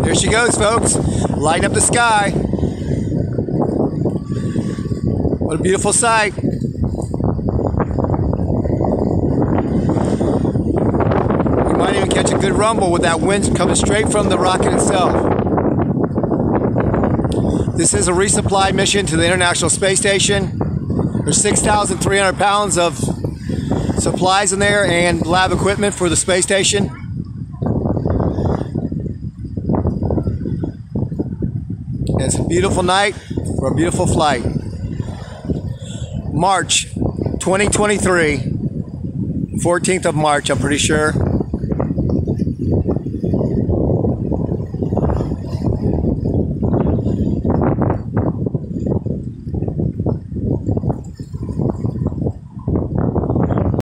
There she goes, folks. Lighting up the sky. What a beautiful sight. You might even catch a good rumble with that wind coming straight from the rocket itself. This is a resupply mission to the International Space Station. There's 6,300 pounds of supplies in there and lab equipment for the space station. And it's a beautiful night for a beautiful flight. March 2023, 14th of March, I'm pretty sure.